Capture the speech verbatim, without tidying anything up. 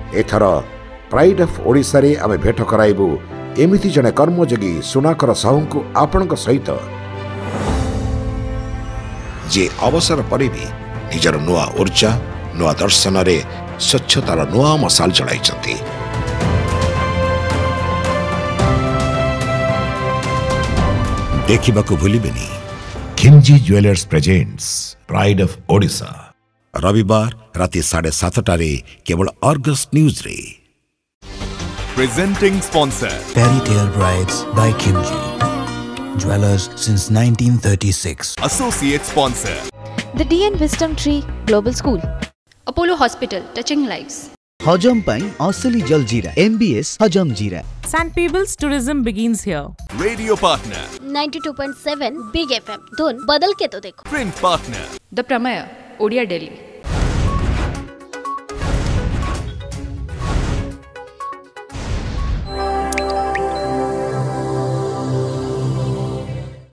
Ether pride of Odisha रे आमे भेट कराइबु एमिति जने कर्मयोगी सुनाकर साहू को आपण सहित जे अवसर पर भी निजर नुआ ऊर्जा नुआ दर्शन रे स्वच्छतार नुआ मसाल जड़ाई। देखा भूलिबेनी Khimji jewellers presents pride of Odisha रविवार राति साढ़े सातटारे केवल अर्गस न्यूज रे। Presenting sponsor Fairy Tale Brides by Kimji Jewelers since nineteen thirty-six. Associate sponsor The D N Wisdom Tree Global School, Apollo Hospital, touching lives. हजम पाई असली जलजीरा M B S हजम जीरा। Sand Peebles tourism begins here. Radio partner ninety-two point seven Big F M धुन बदल के तो देखो। Print partner The Pramaya, Odia Delhi.